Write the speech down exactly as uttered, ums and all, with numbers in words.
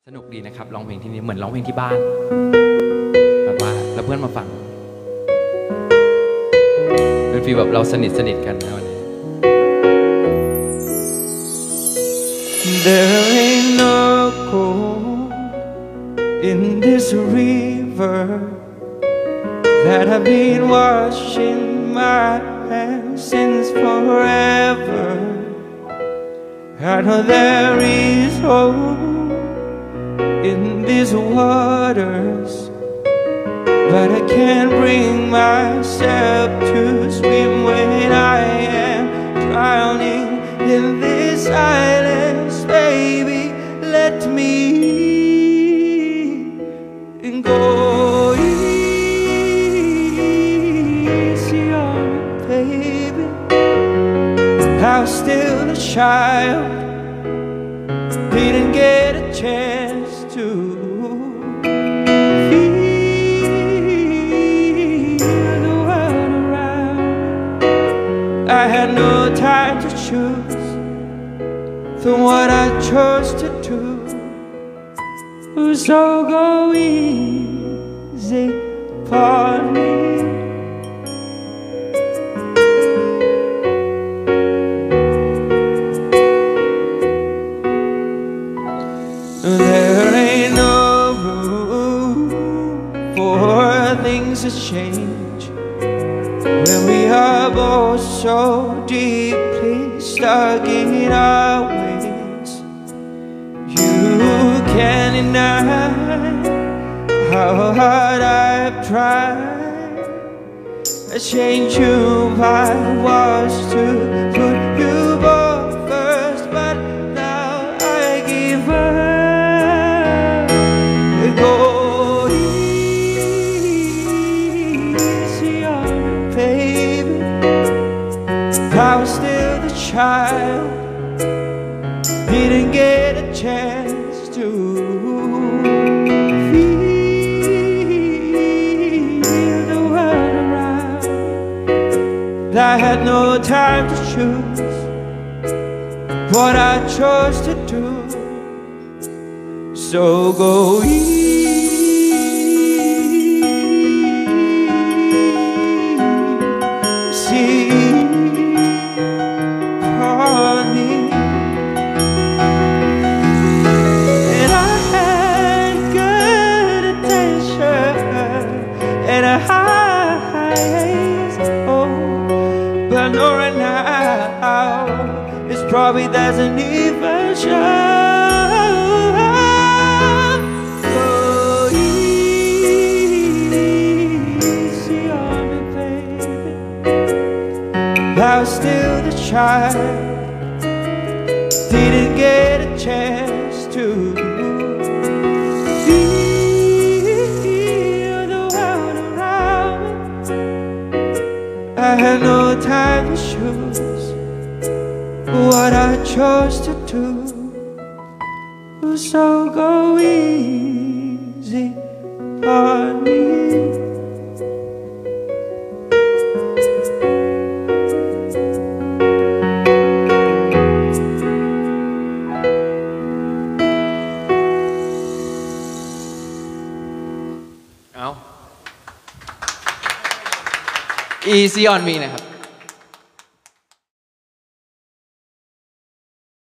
สนุกดีนะครับร้องเพลงที่นี่เหมือนร้องเพลงที่บ้านแบบว่าแล้วเพื่อนมาฟังเป็นฟีลแบบเราสนิทสนิทกันนะวันนี้ There ain't no cold in this river that I've been washing my hands since forever. I know there is hope in these waters, but I can't bring myself to swim when I am drowning in this silence. Baby, let me go easy on me, baby. I'm still a child, didn't get a chance to feel the world around. I had no time to choose from what I chose to do. So go easy upon me. There ain't no room for things to change when we are both so deeply stuck in our ways. You can't deny how hard I've tried to change you. I was to put you both first, but now I give up. Go easy on me, baby. I'm still the child, didn't get a chance to feel the world around. I had no time to choose what I chose to do. So go easy on me. And I had good attention and a high, oh, but I know right now it's probably doesn't even show. I'm still the child, didn't get a chance to feel the world around me. I had no time to choose what I chose to do. So go easy on me. Easy on me นะครับ